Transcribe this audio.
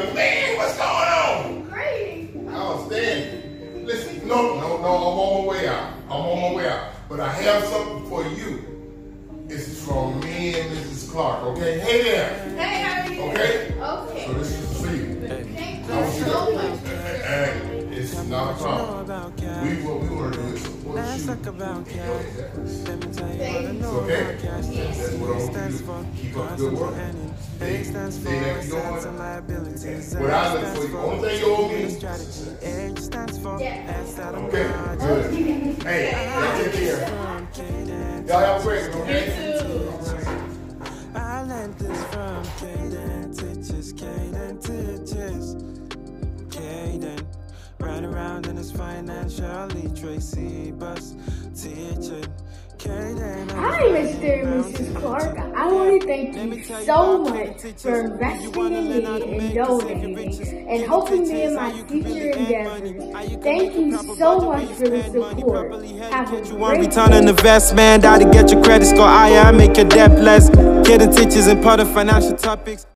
young man. What's going on? Great. Outstanding. Listen, no, I'm on my way out. But I have something for you. This is from me and Mrs. Clark, okay? Hey there. Hey, how are you? Okay? Okay. So this is for you. Thank you so much. Hey, it's not a problem. What we want to do is support you. It's okay? That's what I want you to do. Keep up good work. Stay that you're doing. What I look for you, only thing you owe me is okay, good. Hey, y'all take care. Y'all have a great one, okay? I learned this from Caden, teaches. Caden, right around in his financial literacy bus, teaching. Hi, Mr. and Mrs. Clark. I want to thank you so much for investing in me and donating and helping me in my future endeavors. Thank you so much for the support. Have a great return on investment, how to get your credit score higher, make your debt less. Caden teaches important financial topics.